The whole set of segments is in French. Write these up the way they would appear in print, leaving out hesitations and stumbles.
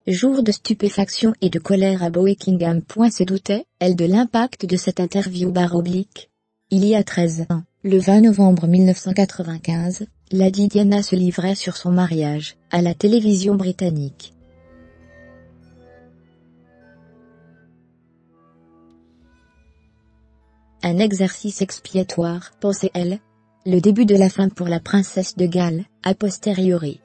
Jour de stupéfaction et de colère à Buckingham. Se doutait-elle de l'impact de cette interview ? Il y a 13 ans, le 20 novembre 1995, Lady Diana se livrait sur son mariage, à la télévision britannique. Un exercice expiatoire, pensait-elle. Le début de la fin pour la princesse de Galles, a posteriori.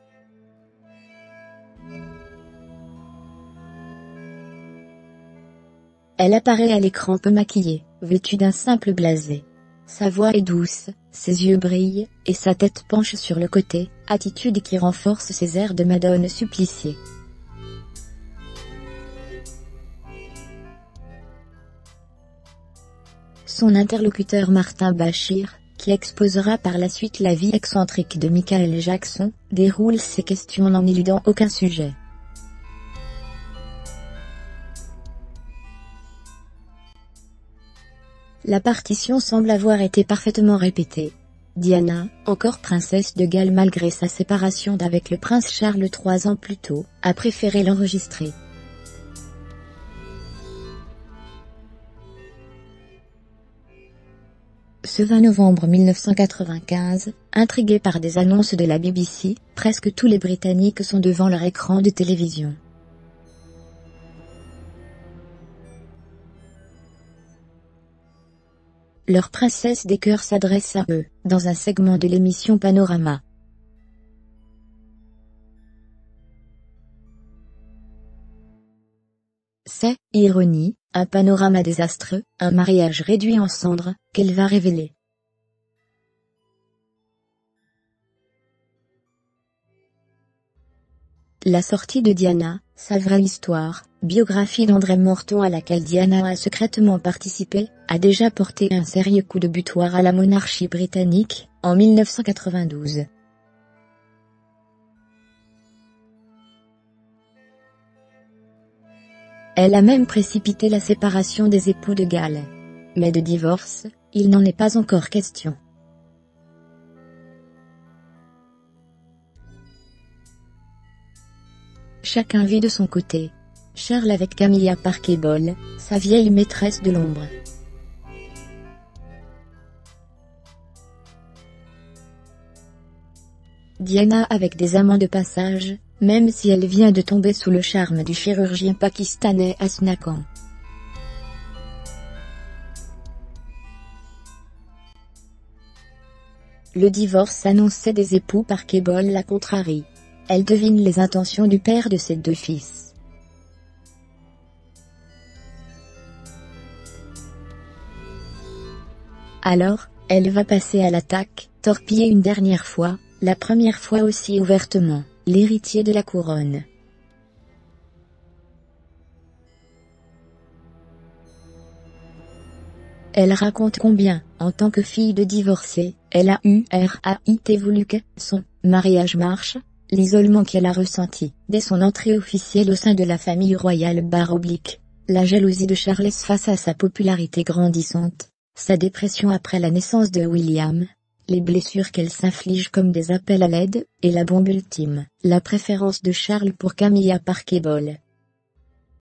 Elle apparaît à l'écran peu maquillée, vêtue d'un simple blasé. Sa voix est douce, ses yeux brillent, et sa tête penche sur le côté, attitude qui renforce ses airs de Madone suppliciée. Son interlocuteur Martin Bashir, qui exposera par la suite la vie excentrique de Michael Jackson, déroule ses questions en n'éludant aucun sujet. La partition semble avoir été parfaitement répétée. Diana, encore princesse de Galles malgré sa séparation d'avec le prince Charles 3 ans plus tôt, a préféré l'enregistrer. Ce 20 novembre 1995, intrigués par des annonces de la BBC, presque tous les Britanniques sont devant leur écran de télévision. Leur princesse des cœurs s'adresse à eux, dans un segment de l'émission Panorama. C'est, ironie, un panorama désastreux, un mariage réduit en cendres, qu'elle va révéler. La sortie de Diana, sa vraie histoire, biographie d'André Morton à laquelle Diana a secrètement participé, a déjà porté un sérieux coup de butoir à la monarchie britannique, en 1992. Elle a même précipité la séparation des époux de Galles. Mais de divorce, il n'en est pas encore question. Chacun vit de son côté. Charles avec Camilla Parker Bowles, sa vieille maîtresse de l'ombre. Diana avec des amants de passage, même si elle vient de tomber sous le charme du chirurgien pakistanais Hasna Khan. Le divorce annoncé des époux Parker Bowles la contrarie. Elle devine les intentions du père de ses deux fils. Alors, elle va passer à l'attaque, torpiller une dernière fois, la première fois aussi ouvertement, l'héritier de la couronne. Elle raconte combien, en tant que fille de divorcée, elle a voulu que son mariage marche, l'isolement qu'elle a ressenti dès son entrée officielle au sein de la famille royale / la jalousie de Charles face à sa popularité grandissante, sa dépression après la naissance de William, les blessures qu'elle s'inflige comme des appels à l'aide, et la bombe ultime, la préférence de Charles pour Camilla Parker Bowles.